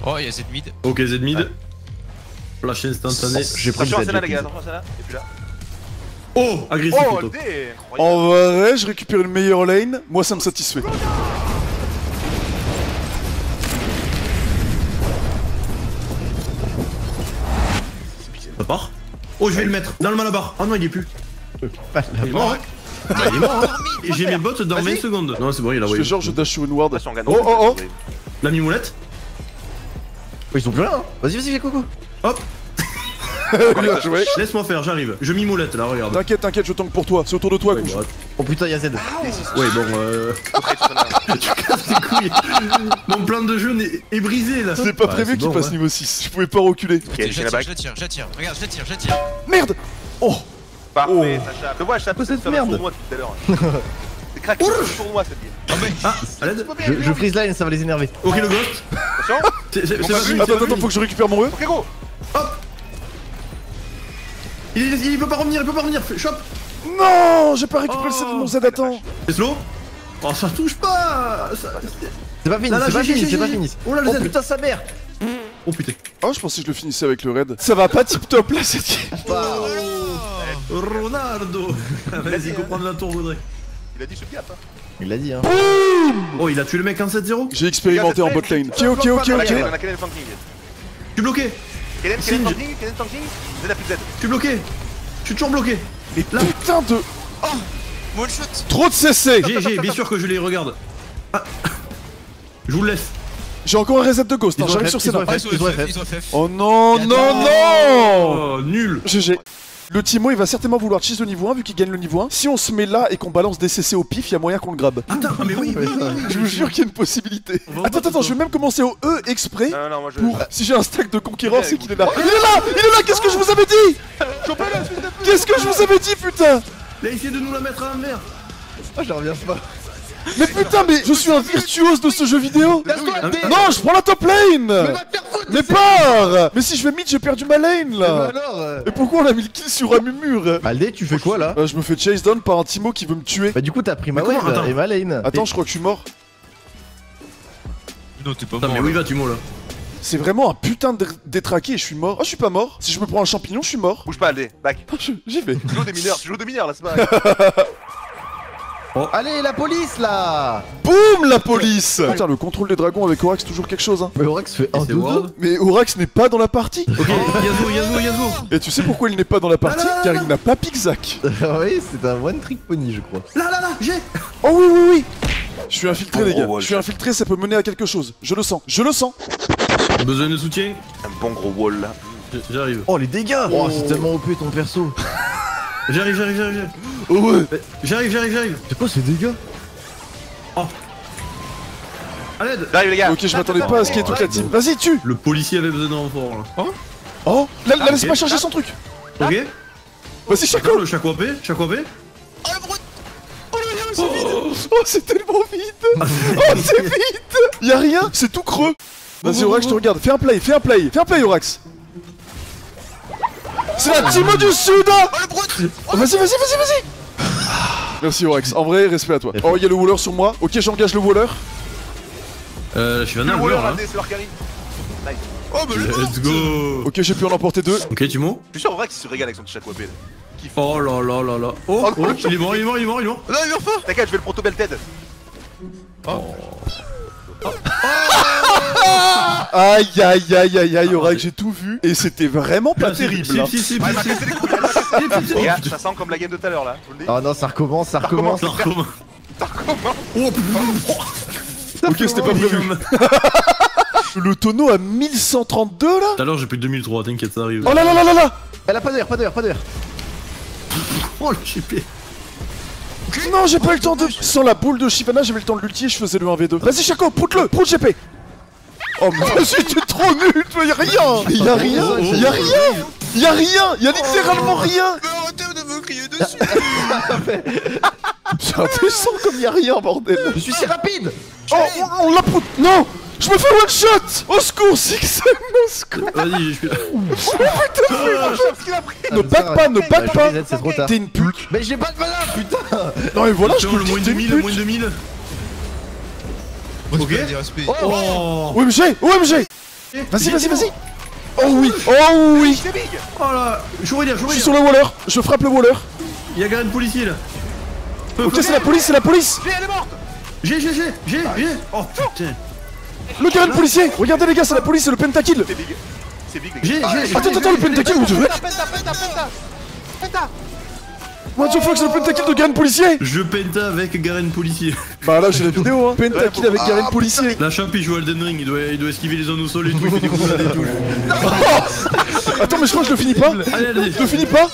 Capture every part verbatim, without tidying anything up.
Oh, il y a Z mid. Ok, Z mid. Ouais. Flash instantané. J'ai pris Attention à Z, celle-là, j'ai les gars, pris attention à celle-là. Et puis là. Oh, agressif Oh, plutôt. le dé incroyable. En vrai, je récupère une meilleure lane, moi ça me satisfait. Ça part. Oh, je vais le mettre dans le malabar. Ah non, il est plus. Il est mort, hein. Ah, il est mort, hein. Et j'ai mes bottes dans vingt secondes. Non, c'est bon, il a Je envoyé. fais genre, je dash sur une ward. Attention, on gagne. Oh oh oh. La mimoulette. Oh, ils ont plus rien, hein. Vas-y, vas-y, fais coco. Hop. Bien joué. Laisse-moi faire, j'arrive. Je mimoulette là, regarde. T'inquiète, t'inquiète, je tank pour toi. C'est autour de toi, Ouais, couche. bah, Oh putain, y'a Z. ouais, bon, euh. Tu casses les couilles. Mon plan de jeu est, est brisé là. C'était pas Ouais, prévu c'est qu'il bon, passe ouais. niveau six. Je pouvais pas reculer. Ok, Je j'ai la la tire, bague. je la tire, je la tire. Regarde, je la tire, je la tire. Merde. Oh. Parfait, Sacha. Je vois, je tape cette sur le merde. tournoi depuis tout à l'heure. C'est craqué sur le tournoi cette game. Ah, à l'aide. Je, je freeze line, ça va les énerver. Ok, le ghost. Attention. C'est c'est- Bon, c'est bah, pas oui. fini. Attends, attends, faut que je récupère mon E. Ok, go. Il, il, il peut pas revenir, il peut pas revenir. Fais- Chope. Non, j'ai pas récupéré Oh. le set de mon Z à temps. C'est slow. Oh, ça touche pas. Ça- C'est pas fini, Là, là, c'est pas j'ai- fini, j'ai- c'est pas j'ai- fini. Oh là, le Oh Z. putain, sa mère. Oh putain. Oh, je pensais que je le finissais avec le raid. Ça va pas tip top là, cette game. Ronaldo. Vas-y, comprends la tour, Audrey. Il a dit je piate. Hein. Il l'a dit, hein. Oh, il a tué le mec en sept zéro. J'ai expérimenté en bot lane. Ok, ok, ok, On a ok. Kellen, on a Kellen flanking. Je suis bloqué. Kellen, Signe. Kellen flanking, Kellen flanking. Z a plus Z. Je suis bloqué. Je suis toujours bloqué. Mais putain de. One shot. Trop de C C. J'ai, j'ai, bien sûr que je les regarde. Ah. Je vous le laisse. J'ai encore un reset de ghost, hein, Ils ont j'arrive F, sur ils Seda. ont F. Ah, ils ont Ils ont F F, F. ils ont F F. Oh non, non, non. Oh, nul. G G. Le Timo il va certainement vouloir cheese le niveau un vu qu'il gagne le niveau un. Si on se met là et qu'on balance des C C au pif, il y a moyen qu'on le grabe. Attends, ah, mais oui, oui, oui, oui. Je vous jure qu'il y a une possibilité. On va au Attends, bot, attends, ou je vais même commencer au E exprès Non, non, moi je. pour. Si j'ai un stack de conquérants, Ouais, c'est qu'il est là. Il est là. Il est là. Qu'est-ce que je vous avais dit? Qu'est-ce que je vous avais dit, putain? Il a essayé de nous la mettre à l'envers. Oh, j'en reviens pas. Mais putain, mais je suis un virtuose de ce jeu vidéo. Non, je prends la top lane. Mais pars. Mais si je vais mid, j'ai perdu ma lane là. Alors euh... Et pourquoi on a mis le kill sur un mur? Aldé, tu fais quoi là? Euh, Je me fais chase down par un Timo qui veut me tuer. Bah, du coup, t'as pris ma Mais comment? wave Attends. et ma lane. Attends, Et- je crois que je suis mort. Non, t'es pas Attends, mort. mais où il va, Timo là? C'est vraiment un putain de détraqué et je suis mort. Oh, je suis pas mort. Si je me prends un champignon, je suis mort. Bouge pas, Aldé. Back. Je- J'y vais. Tu joues des mineurs, tu joues des mineurs là, c'est pas. Allez, la police là! Boum, la police. Putain, le contrôle des dragons avec Orax, toujours quelque chose, hein. Mais Orax fait un c'est deux Ward. deux. Mais Orax n'est pas dans la partie. Ok, Yasuo, Yasuo, Yasuo. Et tu sais pourquoi il n'est pas dans la partie? là, là, Car là. il n'a pas Pixac. Oui, c'est un one trick pony, je crois. Là, là, là, j'ai. Oh oui, oui, oui. Je suis infiltré, Bon les gars. gros wall. Je suis infiltré, ça peut mener à quelque chose. Je le sens. Je le sens. Besoin de soutien. Un bon gros wall là. J'arrive. Oh, les dégâts! Oh, c'est tellement O P ton perso. J'arrive, j'arrive, j'arrive. j'arrive. Oh ouais. J'arrive, j'arrive, j'arrive. C'est quoi ces dégâts? À l'aide. J'arrive les gars. Ok, je m'attendais pas à ce qu'il y ait toute la team. Vas-y, tue. Le policier avait besoin de renfort là. Oh, la, la Ah, laisse ok. pas charger son truc. Ok. Vas-y, D'accord, Chaco. le chaque O P, chaque O P. Oh le brut. Oh le rien, c'est vide. Oh, c'est tellement vide. Oh, c'est vide. Y'a rien, c'est tout creux. Vas-y, Orax, je te regarde. Fais un play, fais un play. Fais un play, Orax. C'est la Timo du Sud. Oh le brut. Oh, vas-y, vas-y, vas-y, vas-y. Merci, Orax. En vrai, respect à toi. Oh, y'a le walleur sur moi. Ok, j'engage le walleur. Euh, je suis un Le wall là. Aldé, c'est leur carry. Nice. Oh mais le Let's go. Ok, j'ai pu en emporter deux. Ok, Timo. Je suis sûr en vrai qu'il se régale avec son chaque W P là. Oh là là là là. Oh, oh, il est mort, il est mort, il est mort, il est mort. Non, il meurt pas. T'inquiète, je vais le proto belted. Aïe, aïe, aïe, aïe, aïe, Orax, j'ai tout vu. Et c'était vraiment pas terrible. hein. Si, si, si, Ouais, il m'a si. cassé les couilles. il m'a cassé les couilles. Les gars, ça sent comme la game de tout à l'heure là. Je vous le dis. Oh non, ça recommence, ça recommence. Ça recommence. Oh putain. Ok, c'était pas prévu. Le tonneau à mille cent trente-deux là. Tout à l'heure j'ai plus de deux mille trois, t'inquiète, ça arrive. Oh là là là là là. Elle a pas d'air, pas d'air, pas d'air. Oh le chipé. Non, j'ai pas eu le temps de. Sans la boule de Shyvana, j'avais le temps de l'ulti et je faisais le un v deux. Vas-y, Chaco, proute-le, proute G P. Oh, mais vas-y, t'es trop nul, toi, y'a rien. Y'a rien, y'a rien. Y'a rien, y'a littéralement rien. Mais arrêtez de me crier dessus. C'est indécent comme y'a rien, bordel. Je suis si rapide! Oh, on, on l'a proute. Non, je me fais one shot. Au secours, Sixen, au secours. Vas-y, je suis. Ne back pas, ne back pas. C'est trop tard. T'es une pute. Mais j'ai pas de mana, putain! Non, mais voilà, je Attention, peux le moins de t'es deux une mille, moins pute. de deux mille. Ok. Ok. Respect. Oh. O M G, O M G. Vas-y, vas-y, vas-y. Oh oui, oh oui. C'est big. Oh là, je suis Je suis sur le waller, je frappe le waller. Il y a Garen policier là. Ok, c'est la police, c'est la police. J'ai, elle est morte. J'ai, j'ai, j'ai, j'ai, j'ai. Oh putain. Le Garen policier. Regardez les gars, c'est la police, c'est le pentakill. C'est big. C'est big. J'ai, j'ai, Attends, attends, le pentakill, vous devez. Penta, penta, penta, penta. Penta. What the fuck, c'est le pentakill de Garen policier. Je penta avec Garen policier. Bah là, j'ai la vidéo, hein. Pentakill avec Garen policier. La champi joue Elden Ring, il doit, il doit esquiver les zones au sol et tout, il fait des coups et tout. Attends, mais je crois que je le finis pas. Allez, allez. Je le finis pas.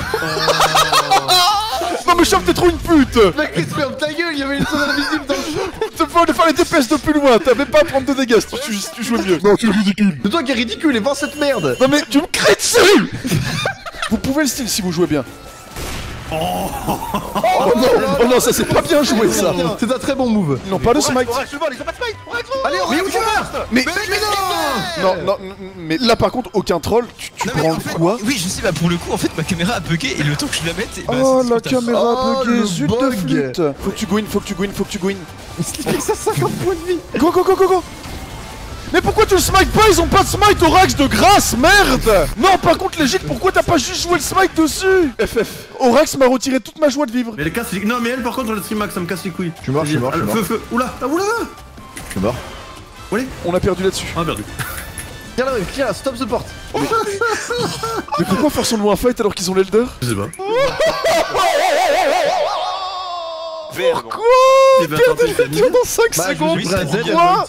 Non, mais Chap, t'es trop une pute. Mec, il se ferme ta gueule, il y avait une zone invisible dans le champ. Te faut aller faire les D P S de plus loin. T'avais pas à prendre de dégâts si tu, si tu jouais mieux. Non, tu es ridicule. C'est toi qui es ridicule et vends cette merde. Non, mais tu me crées dessus. Vous pouvez le style si vous jouez bien. Oh, non, oh non, ça c'est pas bien joué ça. C'est un très bon move. Ils n'ont pas de smite. Oracle le vol, ils ont pas de smite. Oracle. Allez, on Mais où tu vas? Mais Mais non, non, mais là par contre aucun troll. Tu, tu Non, mais prends en fait, quoi? Oui, je sais, bah pour le coup, en fait, ma caméra a bugué et le temps que je la mette. Bah, Oh c'est la trop tard. caméra Oh, a bugué, le zut de bug. flûte. Faut que tu go in, faut que tu go in, faut que tu go in. Il fait que ça cinquante points de vie. Go go go go go. Mais pourquoi tu le smite pas? Ils ont pas de smite Orax de grâce, merde. Non, par contre Légit, pourquoi t'as pas juste joué le smite dessus? F F. Orax m'a retiré toute ma joie de vivre. Mais elle casse les... Non mais elle par contre, le stream max, ça me casse les couilles. Je suis mort, je suis mort, je suis mort. Feu, feu, oula, ah, oula. Je suis mort. On a perdu là-dessus. Ah perdu. Tiens là, tiens, stop the porte. Mais pourquoi faire son loin fight alors qu'ils ont l'Elder? Je sais pas. Vert. Quoi? Eh ben, attends, Perdez t'es le tir dans cinq Bah, je secondes. joue Brazil, Quoi?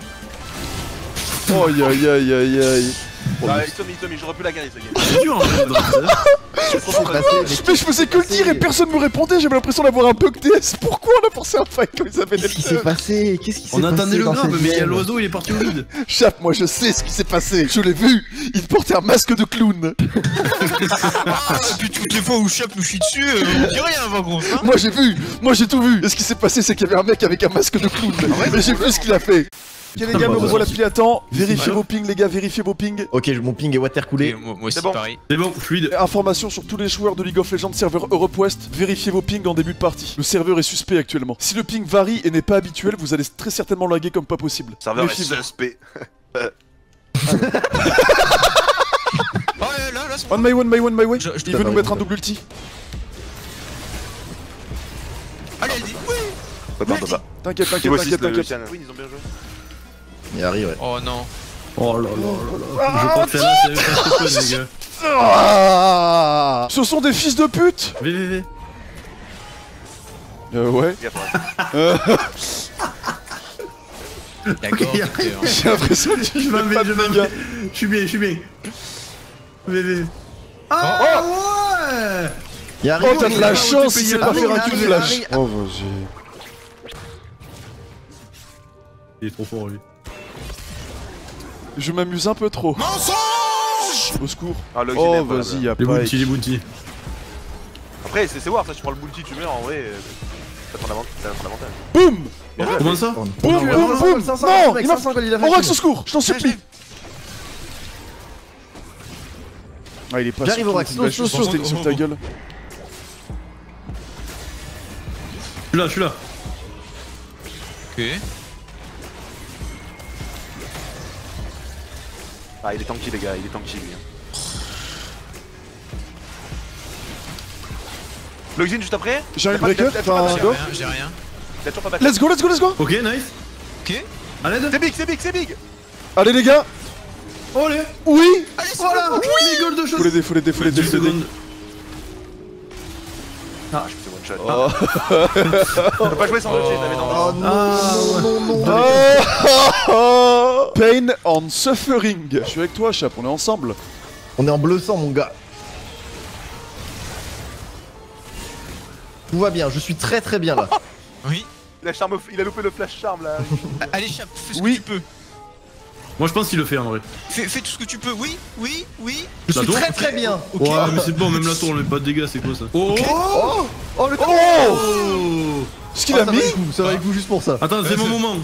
Oh aïe aïe aïe aïe aïe. Ah, Tommy, Tommy, j'aurais pu la gagner, ce game. C'est dur en fait. dans ce- C'est passé, Mais je faisais que le dire et personne me répondait, j'avais l'impression d'avoir un bug D S. Pourquoi on a forcé un fight comme ils avaient Qu'est-ce qui s'est l'Elder? passé? Qu'est-ce qui s'est passé? On attendait le dans grave, cette mais il y a game l'oiseau, il est parti au vide. Chap, moi je sais ce qui s'est passé, je l'ai vu. Il portait un masque de clown. Ah, et puis toutes les fois où Chap nous chie dessus, euh, on dit rien, par contre. Hein. Moi j'ai vu, moi j'ai tout vu. Et ce qui s'est passé, c'est qu'il y avait un mec avec un masque de clown. Et j'ai vu ce qu'il a fait. Ok les gars, me revoilà pile à temps. Vérifiez vos pings les gars, vérifiez vos pings. Ok, mon ping est watercoolé. Et moi, moi aussi, C'est bon. pareil. C'est bon, fluide. Information sur tous les joueurs de League of Legends serveur Europe West, vérifiez vos pings en début de partie. Le serveur est suspect actuellement. Si le ping varie et n'est pas habituel, vous allez très certainement laguer comme pas possible. Serveur est Méfiez-vous. suspect. Oh, là, là, là, c'est bon. One my one my one my way. Je- je Il veut nous mettre un double ulti. Allez, elle dit oui. Attends, attends, attends. T'inquiète, t'inquiète, Niveau six t'inquiète, de t'inquiète. Lucian. Oui, ils ont bien joué. Il arrive, ouais. Oh non. Oh là là là là. Je crois que celle-là, c'est c'est fun, les gars. Ah, ce sont des fils de pute. V V V. Euh ouais. Gaffe, ouais. D'accord. Ok, ok, hein. J'ai l'impression que tu Je fais m'en vais, pas je de m'en dégâts. vais. Je suis bien, je suis bien. V V. Ah ouais. Il arrive. Oh t'as de la Ah, chance, t'es il payé sait là. pas faire un Arrive, kill flash. arrive. Oh vas-y. Il est trop fort lui. Je m'amuse un peu trop. Au secours. Ah, le Oh Gineb, voilà. vas-y, y'a Les pas. bounty, les bounty. Après, c'est c'est voir, ça, tu prends le bounty, tu meurs, en vrai. euh, Ça te rend avant- ça te rend avantage. Boum. Comment ça? Boum, Non, boum, non, boum. cinq cents, Non, mec, il m'a cinq cents, il a fait Orax une. au secours, je t'en supplie. Ah il est pas J'arrive, sur- Orax, il va saute, juste saute, sauter saute. sur ta gueule. Je suis là, je suis là. Ok. Ah, il est tanky, les gars, il est tanky, lui. hein. Login juste après. J'ai un T'as pas- breaker, t'as- t'as enfin, pas- J'ai go. rien, j'ai rien. T'as toujours pas back. Let's go, let's go, let's go. Ok, nice. Ok. À l'aide. C'est big, c'est big, c'est big. Allez les gars. Olé. Oui. Voilà. Les goals de Faut chose. l'aider, faut l'aider, faut l'aider, deux faut l'aider. secondes. Ah, je me fais one shot. On peut pas jouer sans login, t'avais Oh tendance. non, non, non, non. Oh, Pain and suffering. Je suis avec toi, Chap, on est ensemble. On est en bleu sang, mon gars. Tout va bien, je suis très très bien là. Oui. Il a, charme- il a loupé le flash charme là. Ah, allez, Chap, fais ce Oui. que tu peux. Moi je pense qu'il le fait en vrai. Fais, fais tout ce que tu peux. Oui, oui, oui. Je La suis tour très très bien. Ok. Ouais, mais c'est bon, même la tour on met pas de dégâts, c'est quoi ça? Oh. Oh, oh le con. Oh. Ce qu'il Ah, a ça mis. va avec vous, ça va avec vous juste pour ça. Attends, c'est mon moment.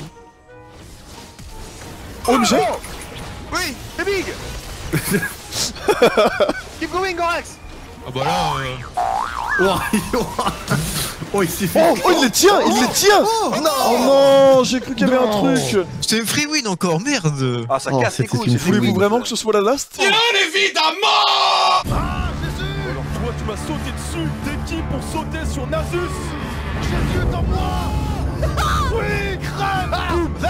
O M G. Oui, c'est big. Keep going, Gorax. Ah bah là. Euh... Oh. Oh, il s'est fait. Oh, oh, il les tient, il les tient. Oh Non. Oh non, j'ai cru qu'il y avait un Non. truc. C'est un free win encore, merde. Ah, ça Oh, casse les c'était couilles. une c'est folie. Voulez-vous oui. vraiment que ce soit la last? Bien évidemment. Alors toi, tu m'as sauté dessus. T'es qui pour sauter sur Nasus? Jésus dans moi. Oui, crève.